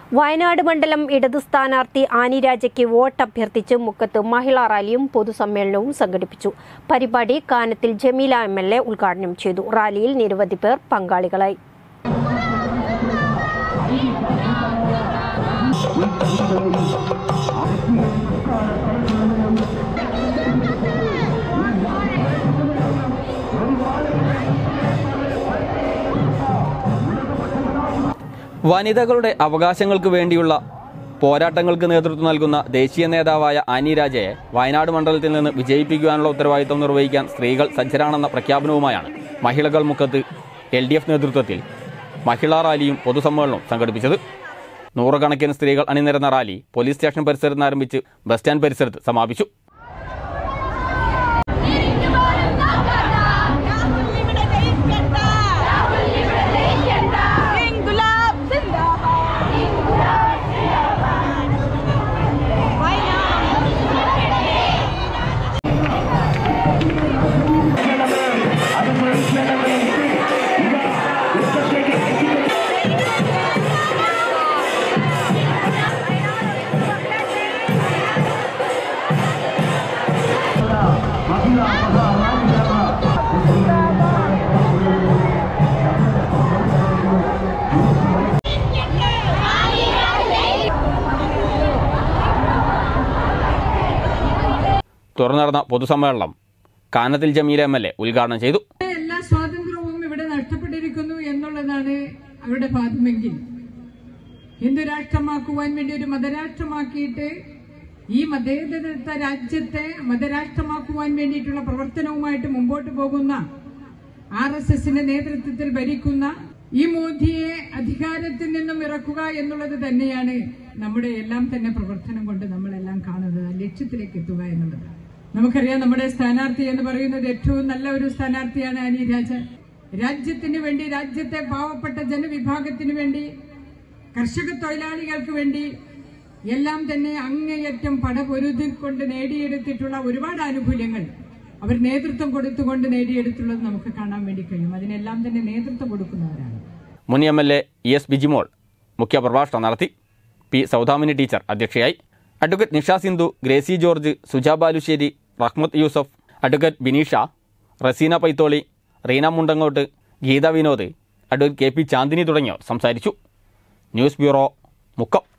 വയനാട് മണ്ഡലം ഇടതു സ്ഥാനാർത്ഥി ആനി രാജയ്ക്ക് വോട്ട് അഭ്യർത്ഥിച്ച് മുക്കത്ത് മഹിളാ റാലിയും പൊതുസമ്മേളനവും സംഘടിപ്പിച്ചു. പരിപാടി കാനത്തിൽ ജമീല MLA ഉദ്ഘാടനം ചെയ്തു. റാലിയിൽ നിരവധി പേർ പങ്കാളികളായി. വനിതകളുടെ അവകാശങ്ങൾക്ക് വേണ്ടിയുള്ള പോരാട്ടങ്ങൾക്ക് നേതൃത്വം നൽകുന്ന ദേശീയ നേതാവായ ആനി രാജയെ വയനാട് മണ്ഡലത്തിൽ നിന്ന് വിജയിപ്പിക്കുവാനുള്ള ഉത്തരവാദിത്തം നിർവഹിക്കാൻ സ്ത്രീകൾ സജ്ജരാണെന്ന പ്രഖ്യാപനവുമായാണ് മഹിളകൾ മുക്കത്ത് LDF നേതൃത്വത്തിൽ മഹിളാ റാലിയും പൊതുസമ്മേളനവും സംഘടിപ്പിച്ചത്. നൂറുകണക്കിന് സ്ത്രീകൾ അണിനിരന്ന റാലി പോലീസ് സ്റ്റേഷൻ പരിസരത്ത് നിന്ന് ആരംഭിച്ച് ബസ് സ്റ്റാൻഡ് പരിസരത്ത് സമാപിച്ചു. തുടർന്ന് നടന്ന പൊതുസമ്മേളനം കാനത്തിൽ ജമീല MLA ഉദ്ഘാടനം ചെയ്തു. എല്ലാ സ്വാതന്ത്ര്യവും ഇവിടെ നഷ്ടപ്പെട്ടിരിക്കുന്നു എന്നുള്ളതാണ് അവരുടെ വാദമെങ്കിൽ ഹിന്ദു രാഷ്ട്രമാക്കുവാൻ വേണ്ടി ഒരു മതരാഷ്ട്രമാക്കിയിട്ട് ഈ മതേതര രാജ്യത്തെ മതരാഷ്ട്രമാക്കുവാൻ വേണ്ടിയിട്ടുള്ള പ്രവർത്തനവുമായിട്ട് മുമ്പോട്ട് പോകുന്ന RSSന്റെ നേതൃത്വത്തിൽ ഭരിക്കുന്ന ഈ മോദിയെ അധികാരത്തിൽ നിന്നും ഇറക്കുക എന്നുള്ളത് തന്നെയാണ് നമ്മുടെ എല്ലാം തന്നെ പ്രവർത്തനം കൊണ്ട് നമ്മളെല്ലാം കാണുന്നത്. ലക്ഷ്യത്തിലേക്ക് എത്തുക എന്നുള്ളത് നമുക്കറിയാം. നമ്മുടെ സ്ഥാനാർത്ഥി എന്ന് പറയുന്നത് ഏറ്റവും നല്ല ഒരു സ്ഥാനാർത്ഥിയാണ് ആനി രാജ. രാജ്യത്തിന് വേണ്ടി, രാജ്യത്തെ പാവപ്പെട്ട ജനവിഭാഗത്തിന് വേണ്ടി, കർഷക തൊഴിലാളികൾക്ക് വേണ്ടി എല്ലാം തന്നെ അങ്ങേയറ്റം പടപൊരുതിക്കൊണ്ട് നേടിയെടുത്തിട്ടുള്ള ഒരുപാട് ആനുകൂല്യങ്ങൾ അവർ നേതൃത്വം കൊടുത്തുകൊണ്ട് നേടിയെടുത്തുള്ളത് നമുക്ക് കാണാൻ വേണ്ടി കഴിയും. അതിനെല്ലാം തന്നെ നേതൃത്വം കൊടുക്കുന്നവരാണ്. മുൻ MLA ES ബിജിമോൾ മുഖ്യപ്രഭാഷണം നടത്തി. P സൗദാമിനി ടീച്ചർ അധ്യക്ഷയായി. Advocate Nisha Sindhu, Gracy George, Suja Balussery, Rahmath Yusuf, advocate Bineesha, Raseena Paitholi, Reena Mundangott, Geetha Vinod, advocate KP Chandini തുടങ്ങിയവർ സംസാരിച്ചു. News bureau, Mukkam.